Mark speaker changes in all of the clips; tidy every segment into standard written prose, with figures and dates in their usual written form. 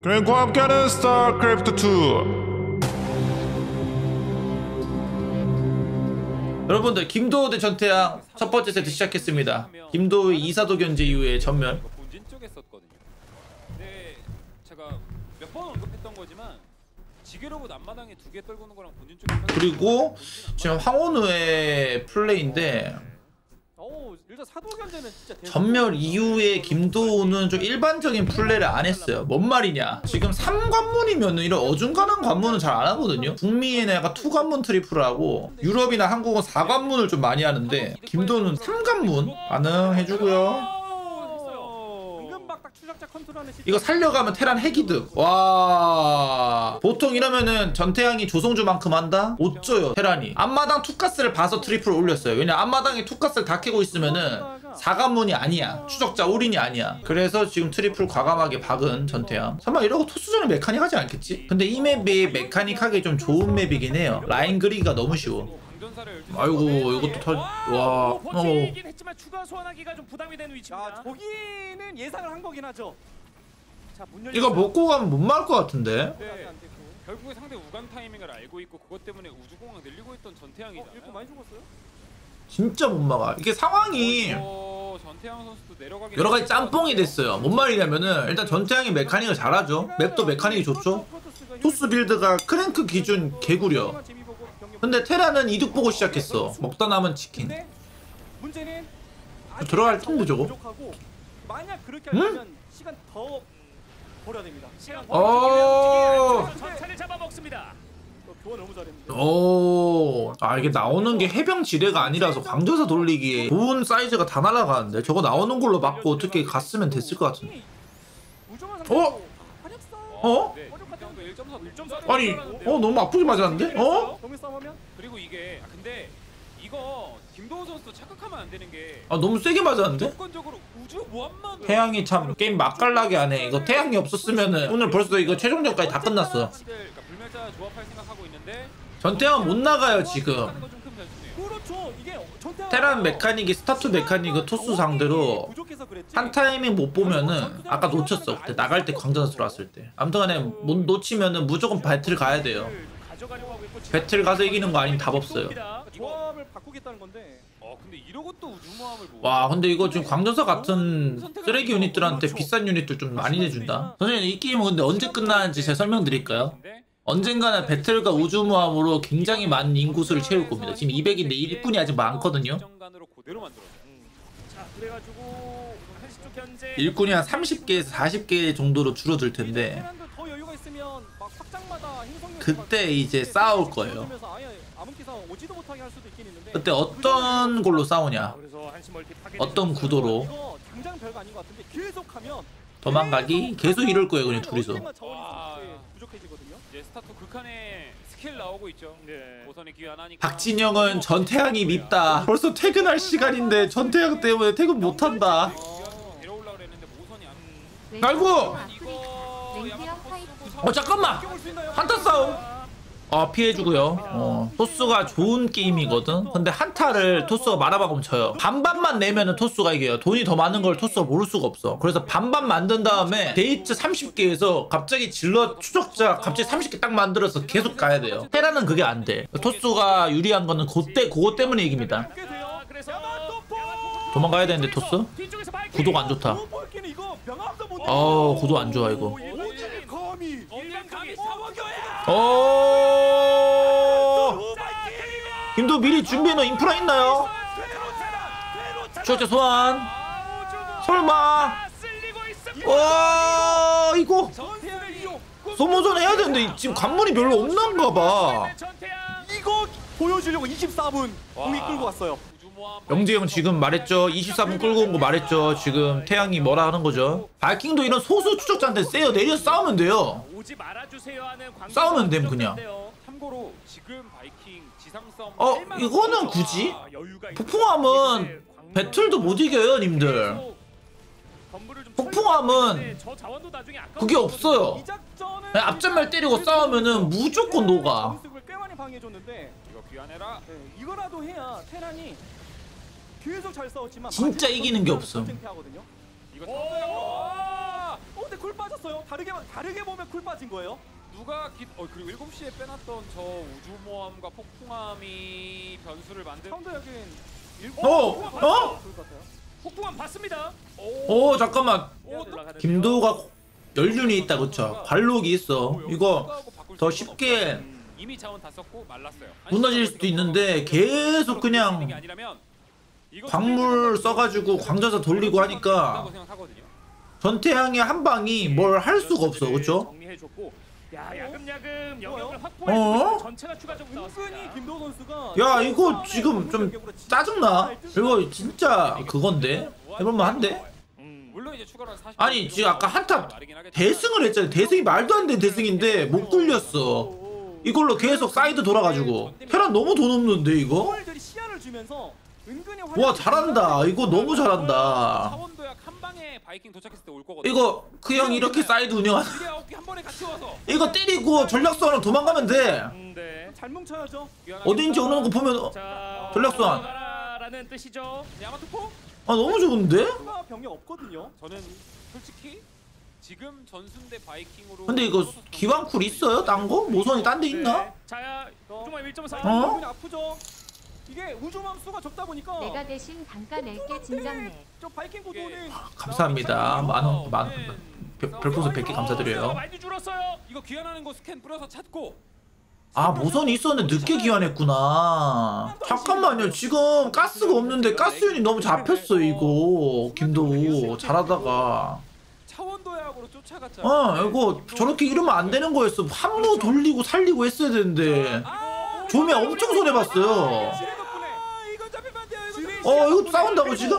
Speaker 1: 그리고 함께하는 스타크래프트 2.
Speaker 2: 여러분들 김도우 대 전태양 첫 번째 세트 시작했습니다. 김도우의 이사도 견제 이후에 전멸.
Speaker 3: 본진 쪽에 썼거든요. 근데 제가 몇 번 언급했던 거지만 지게로봇 앞마당에 2개 떨구는 거랑 본진 쪽에
Speaker 2: 그리고 지금 황혼우의 플레이인데
Speaker 4: 일단 사도 견제는 진짜
Speaker 2: 전멸 이후에 김도우는 좀 일반적인 플레이를 안 했어요. 뭔 말이냐, 지금 3관문이면 이런 어중간한 관문은 잘 안 하거든요. 북미에는 약간 2관문 트리플을 하고 유럽이나 한국은 4관문을 좀 많이 하는데 김도우는 3관문 반응해주고요. 이거 살려가면 테란 핵이득. 와, 보통 이러면은 전태양이 조성주만큼 한다? 못 줘요 테란이. 앞마당 투가스를 봐서 트리플을 올렸어요. 왜냐, 앞마당에 투가스를 다 캐고 있으면은 4관문이 아니야, 추적자 올인이 아니야. 그래서 지금 트리플 과감하게 박은 전태양. 설마 이러고 토스전에 메카닉 하지 않겠지? 근데 이 맵이 메카닉하기 좀 좋은 맵이긴 해요. 라인 그리기가 너무 쉬워. 아이고, 이것도 와.
Speaker 4: 버티긴 했지만 추가 소환하기가 좀 부담이 되는 위치입니다. 저기는 예상을 한 거긴 하죠. 자,
Speaker 2: 이거 먹고 가면 못 막을 것 같은데.
Speaker 3: 네. 결국에 상대 우간 타이밍을 알고 있고 그것 때문에 우주공항 늘리고 있던 전태양이잖아요.
Speaker 4: 일꾼 많이 죽었어요?
Speaker 2: 진짜 못 막아. 이게 상황이
Speaker 3: 전태양 선수도 내려가기
Speaker 2: 여러 가지 짬뽕이 됐어요. 뭔 말이냐면은 일단 전태양이 메카닉을 잘하죠. 맵도 메카닉이 좋죠. 토스 빌드가 크랭크 기준 개구려. 근데 테라는 이득 보고 시작했어. 먹다 남은 치킨.
Speaker 4: 문제는
Speaker 2: 들어갈 텐데 저거.
Speaker 4: 만약 그렇게 하려면 시간 더 버려야 됩니다. 전차를 잡아먹습니다. 교환 너무 잘했는데.
Speaker 2: 아, 이게 나오는 게 해병 지뢰가 아니라서 광전사 돌리기에 좋은 사이즈가 다 날아가는데 저거 나오는 걸로 막고 어떻게 갔으면 됐을 것 같은데. 아니, 너무 아프게 맞았는데?
Speaker 3: 그리고 이게 근데 이거 김도우 선수도 착각하면 안 되는 게
Speaker 2: 너무 세게 맞았는데?
Speaker 3: 무조건적으로 우주 모함만
Speaker 2: 태양이 참 게임 맛깔나게 하네. 이거 태양이 없었으면은 오늘 벌써 이거 최종전까지 다 끝났어.
Speaker 3: 그러니까 불멸자 조합할 생각하고 있는데
Speaker 2: 전태양은 못 나가요 지금.
Speaker 4: 그렇죠. 이게
Speaker 2: 테란 메카닉이 스타투 메카닉을 토스 상대로 한 타이밍 못 보면은 아까 놓쳤어. 그때 나갈 때 광전사 들어왔을 때. 아무튼간에 못 놓치면은 무조건 배틀 가야 돼요. 배틀 가서 이기는 거 아니면 답 없어요.
Speaker 4: 조합을 바꾸겠다는 건데.
Speaker 3: 근데 이러고 또 우주모함을
Speaker 2: 와, 근데 이거 지금 광전사 같은 쓰레기 유닛들한테 비싼 유닛들 좀 많이 내준다. 선생님, 이 게임은 근데 언제 끝나는지 제가 설명드릴까요? 언젠가는 배틀과 우주모함으로 굉장히 많은 인구수를 채울 겁니다. 지금 200인데 일꾼이 아직 많거든요. 일꾼이 한 30개에서 40개 정도로 줄어들 텐데 그때 이제 싸울 거예요. 그때 어떤 걸로 싸우냐, 어떤 구도로. 도망가기 계속 이럴 거예요 그냥 둘이서.
Speaker 3: 이제 스타트 극한의 스킬 나오고 있죠. 보선의 기회 하나니까.
Speaker 2: 박진영은 전태양이 밉다. 벌써 퇴근할 시간인데 전태양 때문에 퇴근 못한다.
Speaker 3: 데려올라 그랬는데 모선이 안.
Speaker 2: 아이고.
Speaker 3: 이거
Speaker 2: 잠깐만. 한타 싸움. 피해주고요. 토스가 좋은 게임이거든. 근데 한타를 토스가 말아박으면 져요. 반반만 내면은 토스가 이겨요. 돈이 더 많은 걸 토스가 모를 수가 없어. 그래서 반반 만든 다음에 데이트 30개에서 갑자기 질러 추적자 갑자기 30개 딱 만들어서 계속 가야 돼요. 테라는 그게 안 돼. 토스가 유리한 거는 그거 때문에 이깁니다. 도망가야 되는데 토스? 구도가 안 좋다. 구도 안 좋아 이거. 김도 미리 준비해놓은 인프라 있나요? 추적자 소환. 설마. 이거 소모전 해야 되는데 지금 관문이 별로 없는가봐.
Speaker 4: 이거 보여주려고 24분 공이 끌고 왔어요.
Speaker 2: 영재형 지금 말했죠. 24분 끌고 온 거 말했죠. 지금 태양이 뭐라 하는 거죠. 바이킹도 이런 소수 추적자한테 세요. 내려 싸우면 돼요. 싸우면 됨 그냥.
Speaker 3: 참고로 지금 바이킹 지상 싸움
Speaker 2: 이거는 굳이? 폭풍함은 배틀도 못 이겨요 님들. 폭풍함은 그게 없어요. 앞전말 때리고 싸우면은 무조건 녹아.
Speaker 4: 이거라도 해야 테란이 계속 잘 싸웠지만
Speaker 2: 진짜 이기는 게 없어.
Speaker 4: 근데 쿨 빠졌어요. 다르게 보면 쿨 빠진 거예요.
Speaker 3: 누가 그리고 7시에 빼놨던 저 우주모함과 폭풍함이 변수를 만든
Speaker 4: 사운드 여긴
Speaker 5: 폭풍함 봤습니다.
Speaker 2: 오 잠깐만.
Speaker 5: 올라가는데요.
Speaker 2: 김도우가 연륜이 있다 그쵸? 관록이 있어. 이거 더 쉽게
Speaker 3: 이미 자원 다 썼고 말랐어요.
Speaker 2: 무너질 수도 있는데 계속 그냥 광물 써가지고 광전사 돌리고 하니까 전태양의 한 방이 뭘 할 수가 없어 그쵸?
Speaker 5: 정리해줬고, 야 야금야금 영역을
Speaker 2: 어?
Speaker 5: 확보해주고 전체가 추가적으로
Speaker 4: 은근히
Speaker 5: 나왔습니다.
Speaker 4: 김도우 선수가
Speaker 2: 야 이거 지금 좀 짜증나? 이거 진짜 그건데? 해볼만 한데?
Speaker 3: 물론 이제 추가로 40.
Speaker 2: 아니 지금 아까 한타 대승을 했잖아. 대승이 말도 안 되는 대승인데 못 굴렸어. 이걸로 계속 사이드 돌아가지고 테란 너무 돈 없는데 이거?
Speaker 4: 홀들이 시야를 주면서 은근히
Speaker 2: 와 잘한다. 이거 너무 잘한다.
Speaker 3: 차원도약 한 방에 바이킹 도착했을 때 올 거거든.
Speaker 2: 이거 그 형 이렇게 사이드 운영하는
Speaker 3: 9개 한 번에 같이 와서
Speaker 2: 이거 때리고 전략선으로 도망가면 돼.
Speaker 5: 네.
Speaker 4: 잘 뭉쳐야죠.
Speaker 2: 어딘지 오는 거 보면
Speaker 5: 자,
Speaker 2: 전략선.
Speaker 5: 라는 뜻이죠.
Speaker 3: 야마토포?
Speaker 2: 아 너무 좋은데?
Speaker 4: 추가 병력 없거든요.
Speaker 3: 저는 솔직히 지금 전순대 바이킹으로.
Speaker 2: 근데 이거 기왕쿨 있어요? 딴 거? 모선이 딴 데 있나?
Speaker 5: 네. 자, 우주모함 1.4.
Speaker 2: 어?
Speaker 4: 은근히 아프죠. 이게 우주함 수가 적다 보니까
Speaker 6: 내가 대신 단가 낼게 진정해.
Speaker 4: 저 바이킹 구도는
Speaker 2: 감사합니다. 만 별풍선 100개 감사드려요.
Speaker 5: 많이 줄었어요.
Speaker 3: 이거 귀환하는 거 스캔 뿌려서 찾고.
Speaker 2: 아 모선이 있었는데 늦게 기환했구나. 잠깐만요. 지금 가스가 없는데 가스윤이 너무 잡혔어 이거. 김도우 잘하다가.
Speaker 3: 차원도약으로 쫓아갔잖아.
Speaker 2: 이거 저렇게 이러면 안 되는 거였어. 한무 돌리고 살리고 했어야 되는데. 조매 엄청 손해봤어요.
Speaker 4: 지뢰 덕분에 이거 잡히면 안 돼요.
Speaker 2: 이거 싸운다고 지금?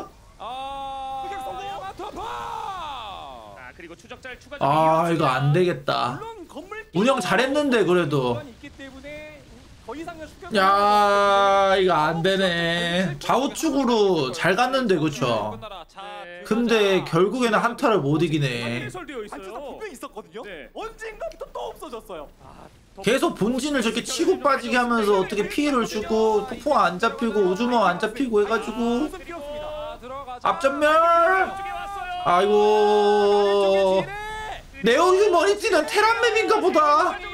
Speaker 5: 자, 그리고 추적자를 추가.
Speaker 2: 이거 안 되겠다.
Speaker 4: 물론 건물
Speaker 2: 운영 잘했는데 그래도.
Speaker 4: 있기 때문에 더 이상의 수평.
Speaker 2: 야 이거 안 되네. 좌우측으로 잘 갔는데 그쵸? 근데 결국에는 한타를 못 이기네.
Speaker 5: 해설되어
Speaker 4: 단추가
Speaker 5: 있어요.
Speaker 4: 분명히 있었거든요.
Speaker 5: 네.
Speaker 4: 언젠가부터 또 없어졌어요.
Speaker 2: 계속 본진을 저렇게 치고 빠지게 하면서 어떻게 피해를 주고 폭풍 안 잡히고 우주모 안 잡히고 해가지고
Speaker 4: 무슨 비었습니다.
Speaker 2: 앞전멸.
Speaker 5: 쪽에 왔어요.
Speaker 2: 아이고 네오 휴머니티는 테란맵인가 보다.